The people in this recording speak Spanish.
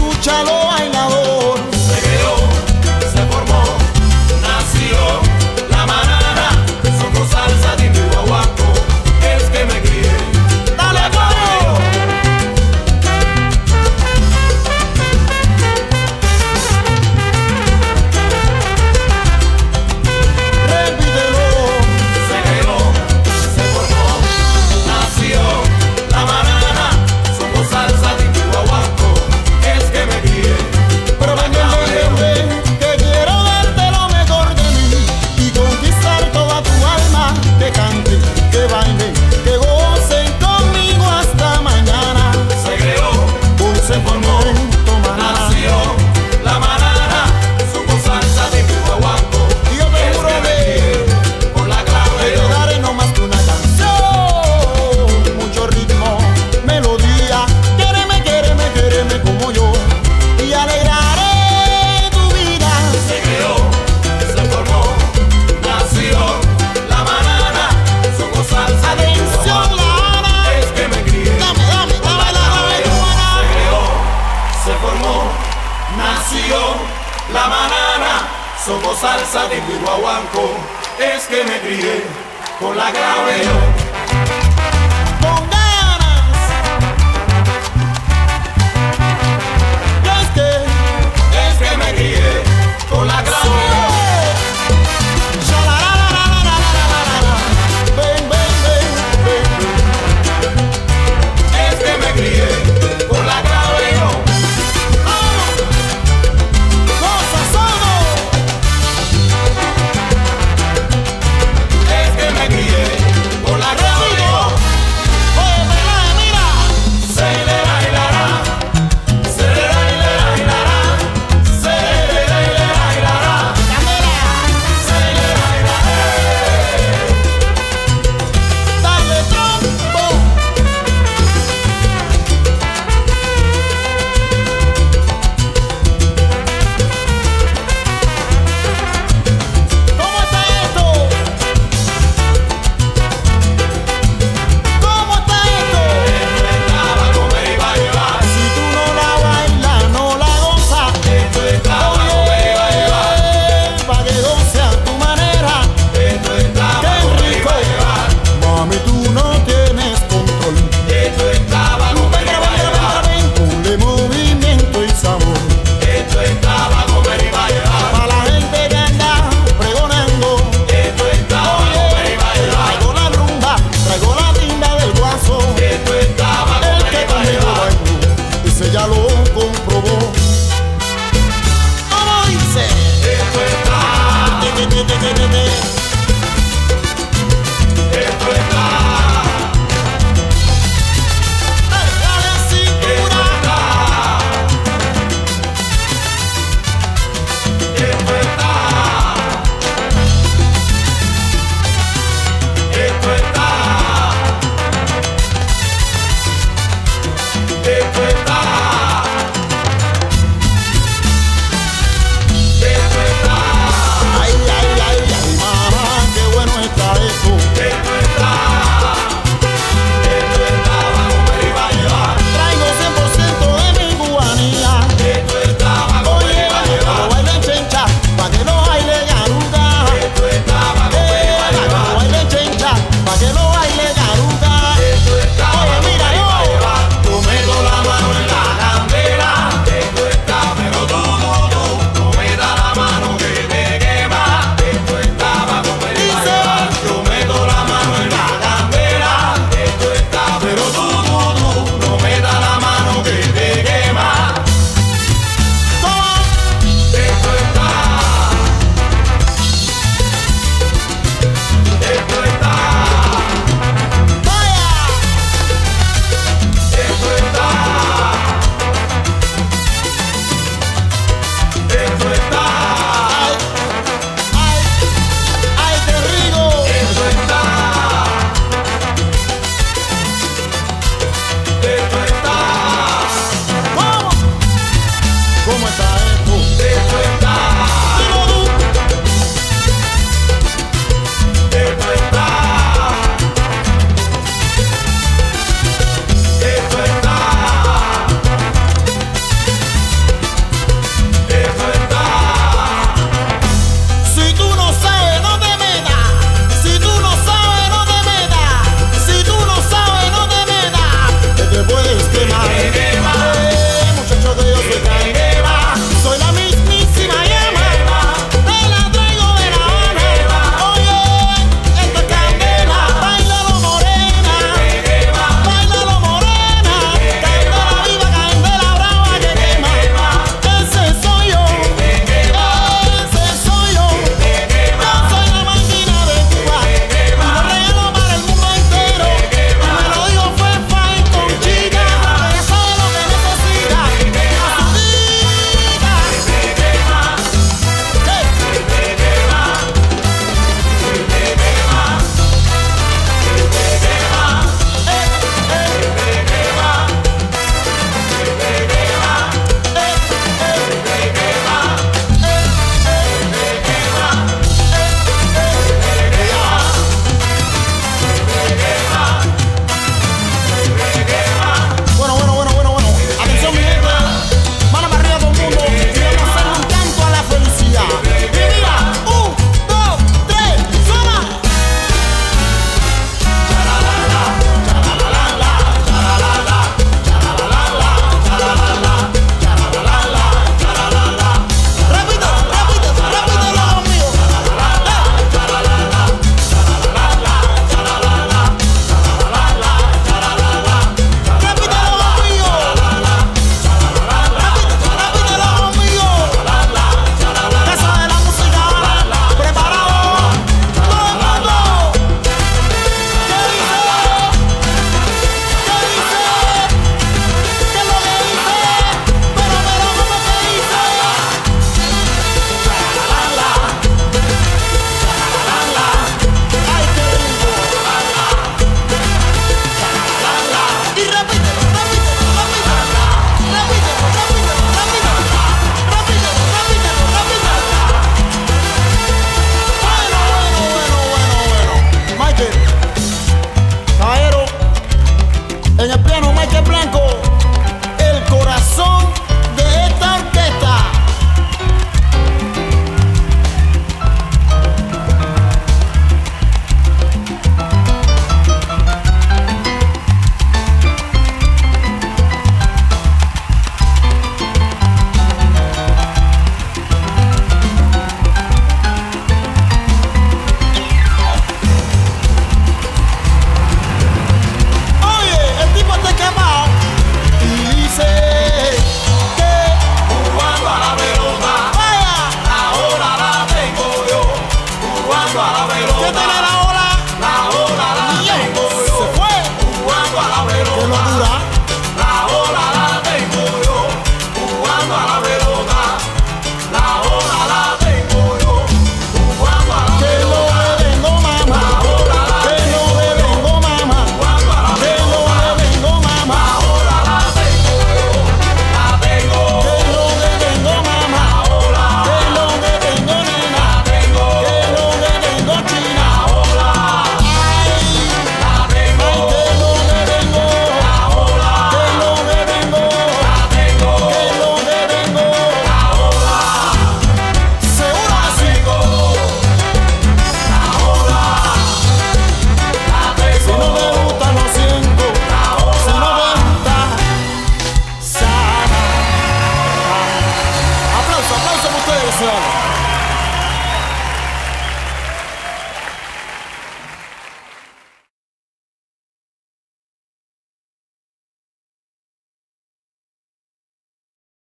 escúchalo, bailador. Se creó, se formó, nació la manana, somos salsa, timba y guaguancó, es que me crié. ¡Dale, coro! Repítelo. Se creó, se formó, nació la manana, somos salsa, timba y guaguancó, es que me crié. Pero ven, que quiero darte lo mejor de mí y conquistar toda tu alma. Que cante, que baile, que gocen conmigo hasta mañana. Se creó, Dulce momento, manana. nació la manana, somos salsa, timba y guaguancó, Y yo te es juro que me que crié con la te clave. daré no más que una canción, mucho ritmo, melodía. Quéreme, quéreme, quéreme como yo y alegraré tu vida. Se creó, se formó, nació la manana, somos salsa, Atención, timba y La Habana. guaguancó, es que me crié Dame con la la clave. cubana. Se creó, se formó, nació la manana, somos salsa, timba y guaguancó, es que me crié con la clave.